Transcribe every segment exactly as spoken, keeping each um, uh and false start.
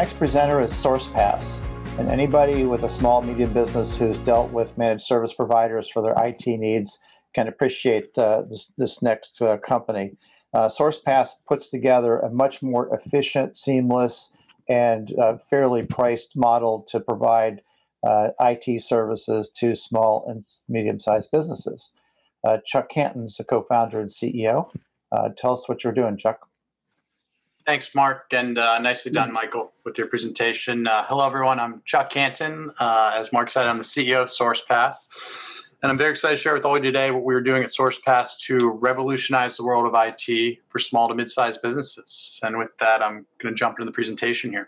next presenter is Sourcepass, and anybody with a small, medium business who's dealt with managed service providers for their I T needs can appreciate uh, this, this next uh, company. Uh, Sourcepass puts together a much more efficient, seamless, and uh, fairly priced model to provide uh, I T services to small and medium-sized businesses. Uh, Chuck Canton is the co-founder and C E O. Uh, tell us what you're doing, Chuck. Thanks, Mark, and uh, nicely done, Michael, with your presentation. Uh, hello, everyone. I'm Chuck Canton. Uh, as Mark said, I'm the C E O of Sourcepass, and I'm very excited to share with all of you today what we are doing at Sourcepass to revolutionize the world of I T for small to mid-sized businesses. And with that, I'm going to jump into the presentation here.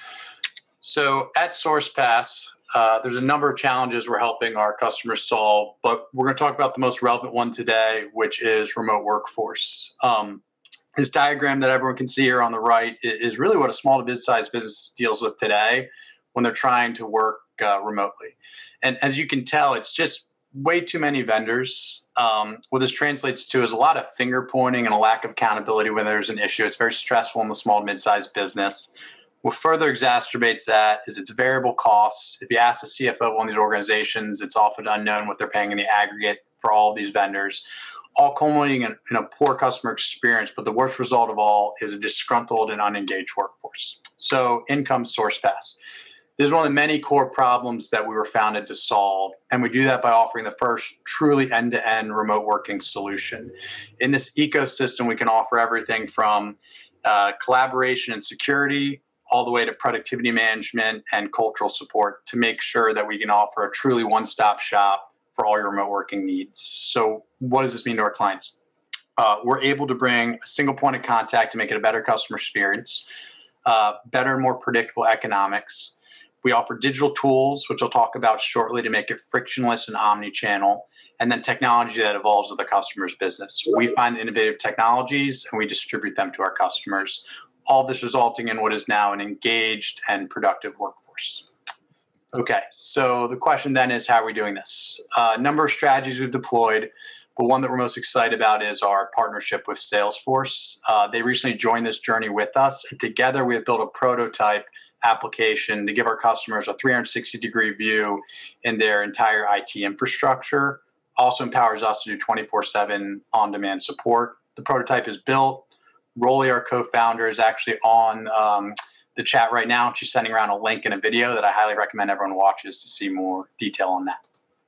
So at Sourcepass, uh, there's a number of challenges we're helping our customers solve, but we're going to talk about the most relevant one today, which is remote workforce. Um, This diagram that everyone can see here on the right is really what a small to mid-sized business deals with today when they're trying to work uh, remotely. And as you can tell, it's just way too many vendors. Um, what this translates to is a lot of finger pointing and a lack of accountability when there's an issue. It's very stressful in the small to mid-sized business. What further exacerbates that is its variable costs. If you ask the C F O of one of these organizations, it's often unknown what they're paying in the aggregate for all of these vendors, all culminating in, in a poor customer experience. But the worst result of all is a disgruntled and unengaged workforce. So in comes Sourcepass. This is one of the many core problems that we were founded to solve, and we do that by offering the first truly end-to-end remote working solution. In this ecosystem, we can offer everything from uh, collaboration and security all the way to productivity management and cultural support to make sure that we can offer a truly one-stop shop for all your remote working needs. So what does this mean to our clients? Uh, we're able to bring a single point of contact to make it a better customer experience, uh, better, more predictable economics. We offer digital tools, which I'll talk about shortly, to make it frictionless and omni-channel, and then technology that evolves with the customer's business. We find innovative technologies and we distribute them to our customers, all this resulting in what is now an engaged and productive workforce. Okay, so the question then is, how are we doing this? A uh, number of strategies we've deployed, but one that we're most excited about is our partnership with Salesforce. Uh, they recently joined this journey with us, and together we have built a prototype application to give our customers a three hundred sixty degree view in their entire I T infrastructure. Also empowers us to do twenty-four seven on-demand support. The prototype is built. Rolly, our co-founder, is actually on um, the chat right now. She's sending around a link and a video that I highly recommend everyone watches to see more detail on that.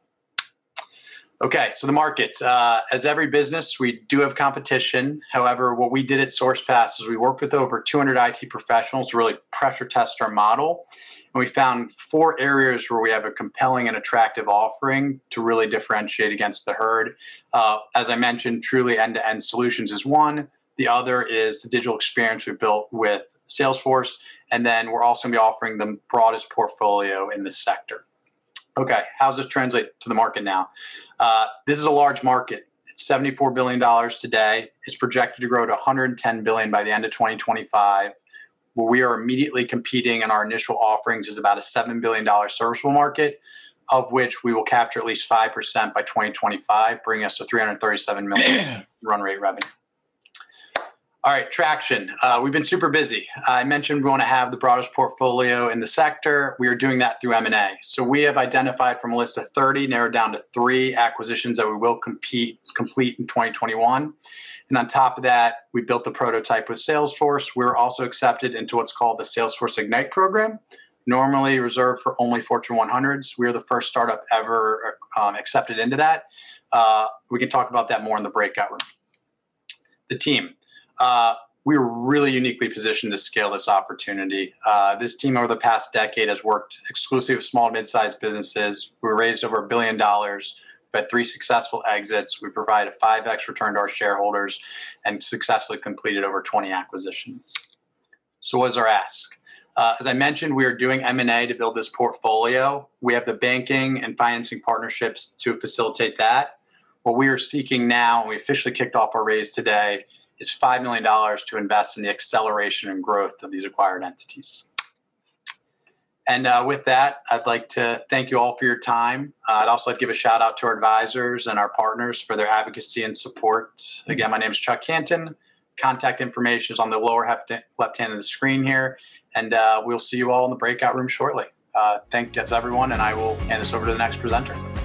Okay, so the market. Uh, as every business, we do have competition. However, what we did at Sourcepass is we worked with over two hundred I T professionals to really pressure test our model. And we found four areas where we have a compelling and attractive offering to really differentiate against the herd. Uh, as I mentioned, truly end-to-end solutions is one. The other is the digital experience we built with Salesforce. And then we're also going to be offering the broadest portfolio in this sector. Okay, how does this translate to the market now? Uh, this is a large market. It's seventy-four billion dollars today. It's projected to grow to one hundred ten billion dollars by the end of twenty twenty-five. Where we are immediately competing in our initial offerings is about a seven billion dollars serviceable market, of which we will capture at least five percent by twenty twenty-five, bringing us to three hundred thirty-seven million dollars run rate revenue. All right, traction. Uh, we've been super busy. I mentioned we want to have the broadest portfolio in the sector. We are doing that through M and A. So we have identified from a list of thirty, narrowed down to three acquisitions that we will compete, complete in twenty twenty-one. And on top of that, we built the prototype with Salesforce. We're also accepted into what's called the Salesforce Ignite program, normally reserved for only Fortune one hundreds. We're the first startup ever um, accepted into that. Uh, we can talk about that more in the breakout room. The team. Uh, we were really uniquely positioned to scale this opportunity. Uh, this team over the past decade has worked exclusively with small and mid-sized businesses. We raised over a billion dollars. We've had three successful exits. We provide a five X return to our shareholders and successfully completed over twenty acquisitions. So what is our ask? Uh, as I mentioned, we are doing M and A to build this portfolio. We have the banking and financing partnerships to facilitate that. What we are seeking now, and we officially kicked off our raise today, is five million dollars to invest in the acceleration and growth of these acquired entities. And uh, with that, I'd like to thank you all for your time. Uh, I'd also like to give a shout out to our advisors and our partners for their advocacy and support. Again, my name is Chuck Canton, contact information is on the lower left hand of the screen here, and uh, we'll see you all in the breakout room shortly. Uh, thank you, everyone, and I will hand this over to the next presenter.